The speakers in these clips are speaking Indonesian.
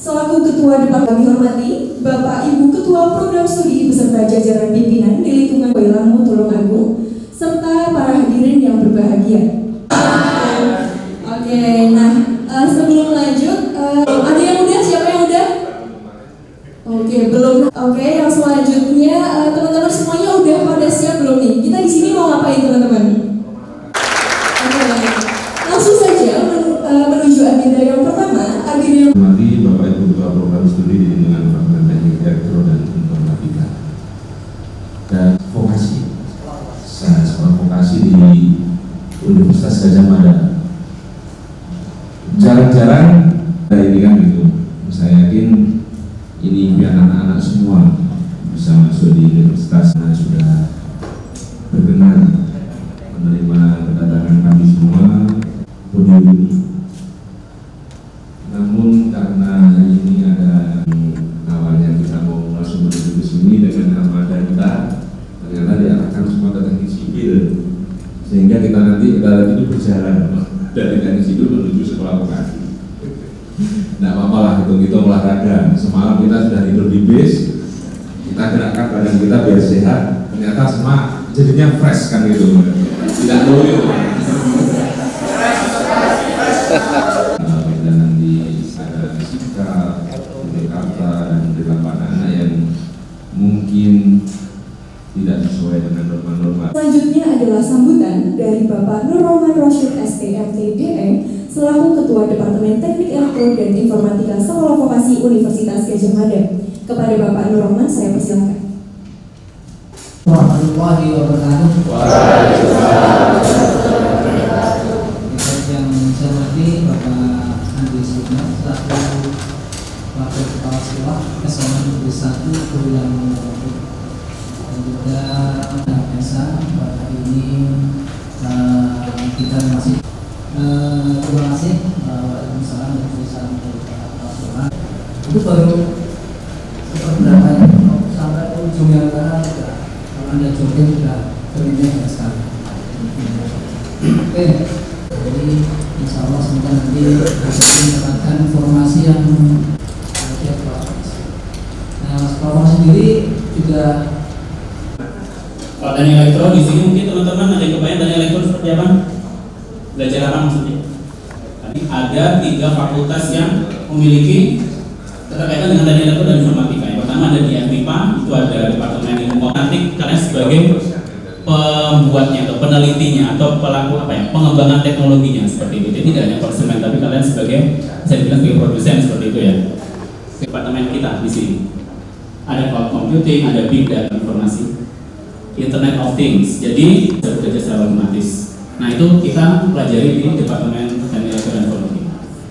Selaku Ketua Departemen, kami hormati Bapak Ibu Ketua Program Studi beserta jajaran pimpinan di lingkungan Wailangu Tulungagung serta para hadirin yang berbahagia. Oke, nah sebelum lanjut, ada yang udah? Siapa yang udah? Oke, belum. Oke, yang selanjutnya teman-teman semuanya udah pada siap belum nih? Kita di sini mau ngapain teman-teman? Oke, langsung saja menuju agenda yang pertama. Agenda Mari Bapak Ibu Ketua Program Studi di lingkungan Departemen Teknik Elektro dan Informatika dan vokasi. Saya sekolah vokasi di Universitas Gadjah Mada. Jarang-jarang ini kan gitu. Saya yakin ini biar anak-anak semua bisa masuk di universitas. Nah, sudah berkenan menerima kedatangan kami semua podium ini. Namun karena hari ini ada awalnya kita mau langsung menuju ke sini dengan armada kita, ternyata diarahkan semua ke teknik sipil, sehingga kita nanti itu berjalan dari teknik sipil menuju sekolah vokasi. Tidak apa-apa lah, hitung-hitung olahraga. Semalam kita sudah tidur di bis, kita gerakkan badan kita biar sehat. Ternyata semua jadinya fresh kan gitu, tidak loyo. Perjalanan di Sika, di Jakarta dan beberapa anak-anak yang mungkin tidak sesuai dengan norma-norma. Selanjutnya adalah sambutan dari Bapak Nur Rohman Rosyid STMT DE selaku Ketua Departemen Teknik Elektro dan Informatika Sekolah Vokasi Universitas Gadjah Mada. Kepada Bapak Nur Rohman saya persilakan. Warahmatullahi wabarakatuh. Yang saya hormati Bapak Andi Sudna selaku Wakil Kepala Sekolah SMA Negeri 1 Wailangu dan juga Esa. Pada hari ini kita masih terima kasih. Waalaikumsalam warahmatullahi wabarakatuh. Itu baru seberapa sampai ujung yang kanan juga. Kalau Anda jogging sudah berindah sekali. Oke, jadi insya Allah semoga nanti bisa mendapatkan informasi yang siap. Nah, sekolah sendiri juga. Kalau teknik elektro di sini mungkin teman-teman ada yang kebayang teknik elektro seperti apa? Belajar apa maksudnya? Ada 3 fakultas yang memiliki keterkaitan dengan teknik elektro dan informatika. Yang pertama ada di FMIPA, itu ada Departemen Ilmu Komputer. Nanti kalian sebagai pembuatnya atau penelitinya atau pelaku pengembangan teknologinya seperti itu. Jadi tidak hanya konsumen, tapi kalian sebagai bisa dibilang sebagai produsen seperti itu ya. Departemen kita di sini ada cloud computing, ada big data informasi, Internet of Things. Jadi bisa bekerja secara otomatis. Nah itu kita pelajari di Departemen Teknik Elektro dan Informatika.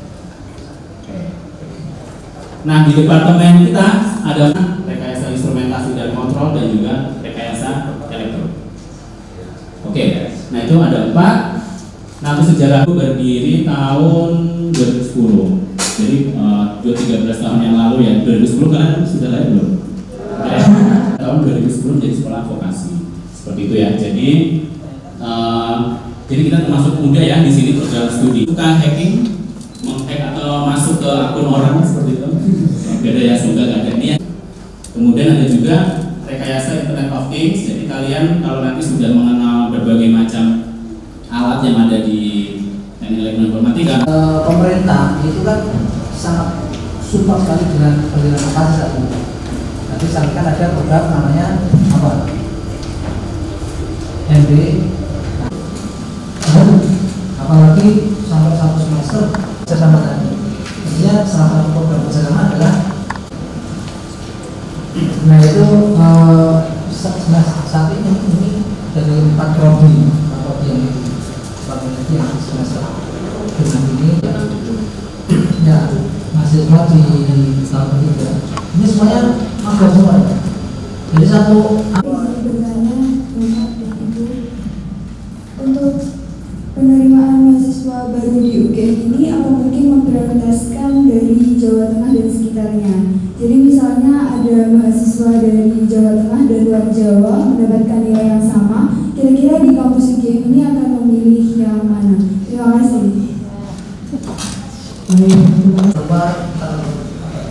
Nah di departemen kita ada rekayasa instrumentasi dan kontrol dan juga rekayasa elektro. Oke, nah itu ada 4. Nah itu sejarah berdiri tahun 2010. Jadi 13 tahun yang lalu ya. 2010 kalian sudah lahir belum? Tahun 2010 jadi sekolah vokasi. Seperti itu ya. Jadi kita termasuk muda ya di sini program studi. Suka hacking, menghack atau masuk ke akun orang seperti itu. Beda ya, semoga nggak ada niat. Kemudian ada juga rekayasa Internet of Things. Jadi kalian kalau nanti sudah mengenal berbagai macam alat yang ada di teknik elektro informatika. Pemerintah itu kan sangat support sekali dengan pendidikan vokasi saat ini. Nanti kan ada program namanya apa? MB. Apalagi sampai 1 semester bersama tadi. Artinya salah satu program bersama adalah itu saat ini dari 4 prodi yang semester dengan ini ya mahasiswa di tahun ketiga. Ini semuanya magang semua ya. Jadi satu untuk penerimaan mahasiswa baru di UGM ini apa mungkin memprioritaskan dari Jawa Tengah dan sekitarnya? Jadi misalnya ada mahasiswa dari Jawa Tengah dan luar Jawa mendapatkan nilai yang sama, kira-kira di kampus UGM ini akan memilih yang mana? Terima kasih. coba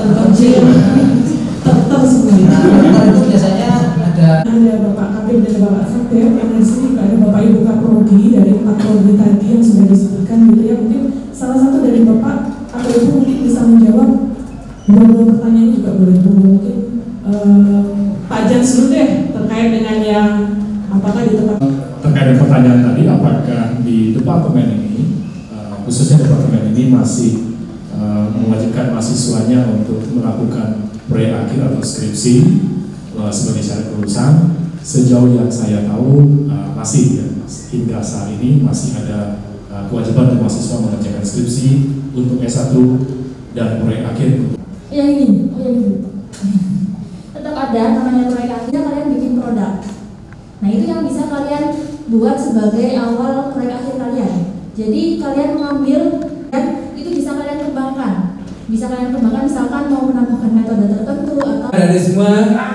terpencil, semuanya. Nah, itu biasanya ada Bapak Kabir dan Bapak Sakdep, yang di sini juga ada Bapak Ibu Kaprodi dari 4 prodi tadi yang sudah disebutkan gitu ya. Mungkin salah satu dari Bapak atau Ibu mungkin bisa menjawab dua pertanyaan juga boleh. Mungkin Pak Jans dulu deh terkait dengan yang apakah di tempat terkait dengan pertanyaan tadi, apakah di departemen ini khususnya departemen ini masih mewajibkan mahasiswanya untuk melakukan proyek akhir atau skripsi sebagai syarat kelulusan. Sejauh yang saya tahu masih ya, hingga saat ini masih ada kewajiban untuk mahasiswa mengerjakan skripsi untuk S1 dan proyek akhir. yang ini, tetap ada namanya proyek akhir, kalian bikin produk. Nah itu yang bisa kalian buat sebagai awal proyek akhir kalian. Jadi kalian mengambil dan itu bisa kalian kembangkan. Bisa kalian kembangkan misalkan mau menambahkan metode tertentu atau dari semua.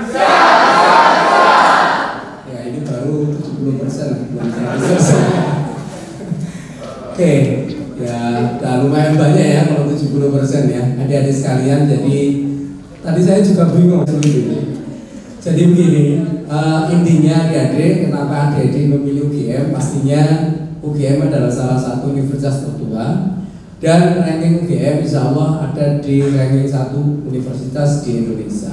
Ya ini baru 70%. Oke, ya udah lumayan banyak ya kalau 70% ya adik-adik sekalian. Jadi tadi saya juga bingung sendiri. Jadi begini, intinya adik-adik kenapa adik-adik memilih UGM? Pastinya UGM adalah salah satu universitas tertua dan ranking UGM insya Allah ada di ranking 1 universitas di Indonesia.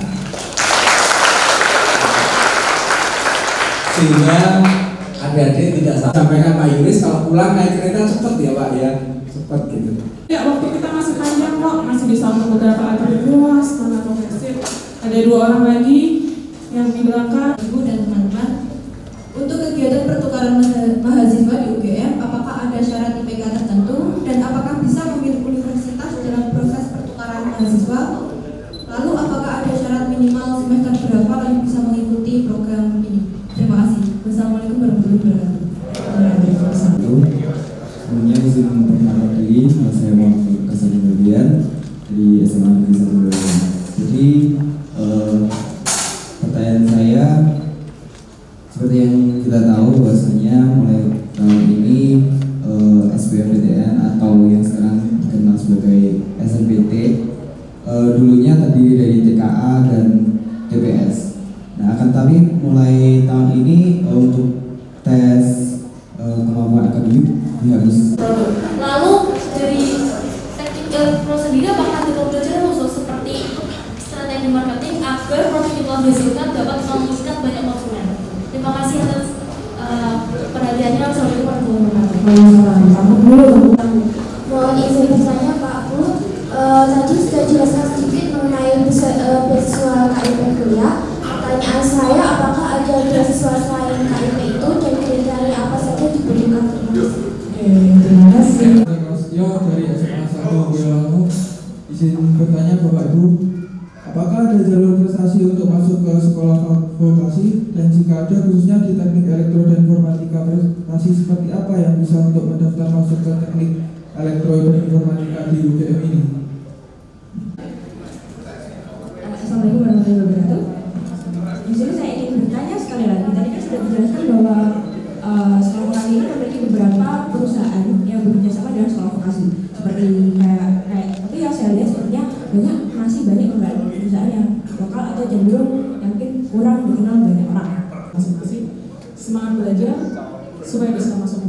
Sehingga adik-adik tidak sampaikan Pak Yuris kalau pulang naik kereta cepat ya Pak ya, cepat gitu. ya waktu kita masih panjang kok, masih bisa untuk beberapa atribut luas, mana progresif. Ada 2 orang lagi yang di belakang. Ibu dan teman-teman, untuk kegiatan pertukaran mahasiswa di UGM, apakah ada syarat IPK tertentu dan apakah bisa memilih universitas dalam proses pertukaran mahasiswa? Lalu apakah ada syarat minimal semester berapa kalian bisa mengikuti program ini? Terima kasih. Wassalamualaikum warahmatullahi wabarakatuh. Sebelumnya izin perkenalkan diri, saya Muhammad Kasar Berlian dari SMA Negeri 1 Berlian. Jadi pertanyaan saya, seperti yang kita tahu bahwasanya mulai tahun ini SBMPTN atau yang sekarang dikenal sebagai SNBT dulunya terdiri dari TKA dan TPS. Nah, akan tapi mulai tahun ini untuk tes kemampuan akademik harus. Lalu dari technical pro sendiri apakah ada pembelajaran khusus seperti strategi marketing agar produk yang telah dihasilkan dapat memuaskan banyak konsumen? Terima kasih atas perhatiannya. Assalamualaikum warahmatullahi wabarakatuh. Mohon izin bertanya Pak Abu, tadi sudah jelaskan sedikit mengenai beasiswa KIP kuliah. Pertanyaan saya, apakah ada beasiswa selain KIP itu dan kriteria apa saja dibutuhkan? Terima kasih. Prasetyo dari SMA 1 Boyolali. Izin bertanya Bapak Ibu, apakah ada jalur prestasi untuk masuk ke sekolah vokasi, dan jika ada khususnya di teknik elektro dan informatika, prestasi seperti apa yang bisa untuk mendaftar masuk ke teknik elektro dan informatika di UGM ini? Assalamualaikum warahmatullahi wabarakatuh. Di sini saya ingin bertanya sekali lagi. Tadi kan sudah dijelaskan bahwa sekolah vokasi ini memiliki beberapa perusahaan yang bekerja sama dengan sekolah vokasi. Seperti kayak tapi yang saya lihat sepertinya masih banyak perusahaan yang lokal atau cenderung yang mungkin kurang dikenal banyak orang. Masing-masing semangat belajar supaya bisa masuk